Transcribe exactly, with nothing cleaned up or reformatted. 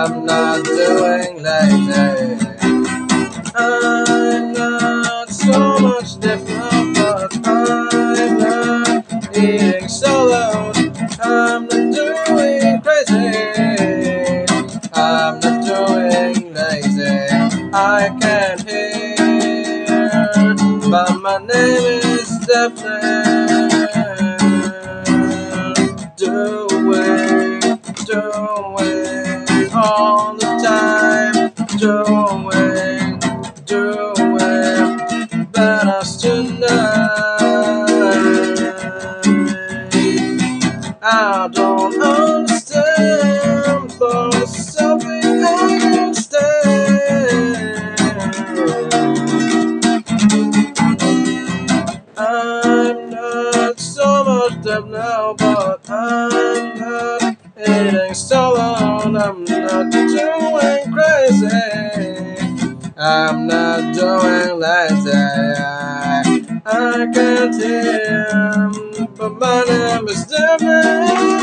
I'm not doing lazy. I'm not so much different, but I'm not eating solo. I'm not doing crazy. I'm not doing lazy. I can't hear, but my name is Defner. Doing, doing all the time. Doing, doing better tonight. I don't understand, but it's something I understand. I'm not so much deaf now, but I'm not eating so alone. I'm not doing crazy. I'm not doing lazy. I, I can't hear, but my name is Defner.